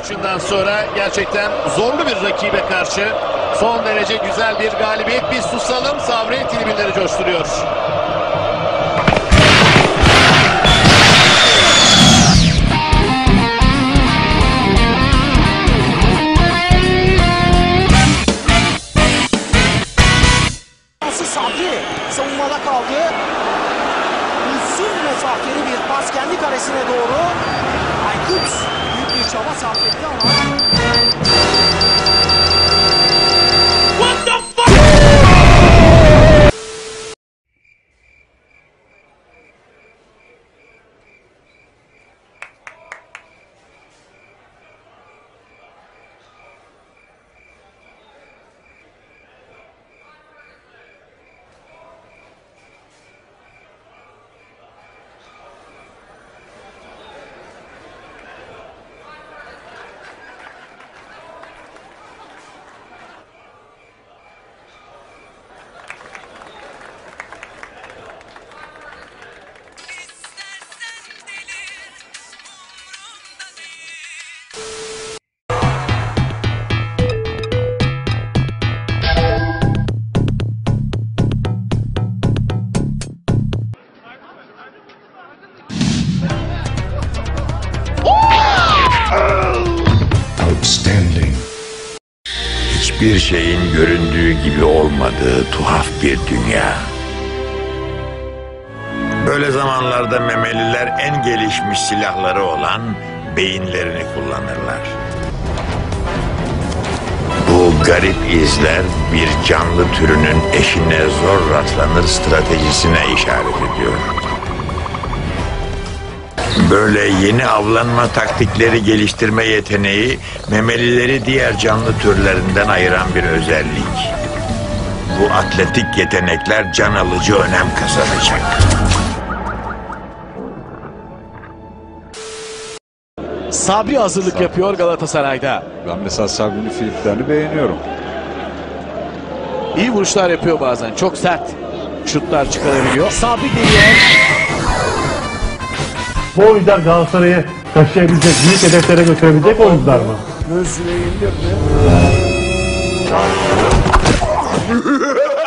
maçından sonra gerçekten zorlu bir rakibe karşı son derece güzel bir galibiyet. Biz susalım, Sabri tribünleri coşturuyor. Sabri savunmada kaldı. Uzun mesafeli bir pas kendi karesine doğru. Aykut büyük bir çaba sarf etti ama what the fuck? Outstanding. Hiçbir şeyin göründüğü gibi olmadığı tuhaf bir dünya. Böyle zamanlarda memeliler en gelişmiş silahları olan beyinlerini kullanırlar. Bu garip izler bir canlı türünün eşine zor rastlanır stratejisine işaret ediyor. Böyle yeni avlanma taktikleri geliştirme yeteneği memelileri diğer canlı türlerinden ayıran bir özellik. Bu atletik yetenekler can alıcı önem kazanacak. Sabri hazırlık yapıyor Galatasaray'da. Ben mesela Sabri'nin filmlerini beğeniyorum. İyi vuruşlar yapıyor bazen. Çok sert şutlar çıkarabiliyor. Sabri geliyor. Bu oyuncular Galatasaray'ı taşıyabilecek, büyük hedeflere götürebilecek oyuncular mı? Gözüne indirdi.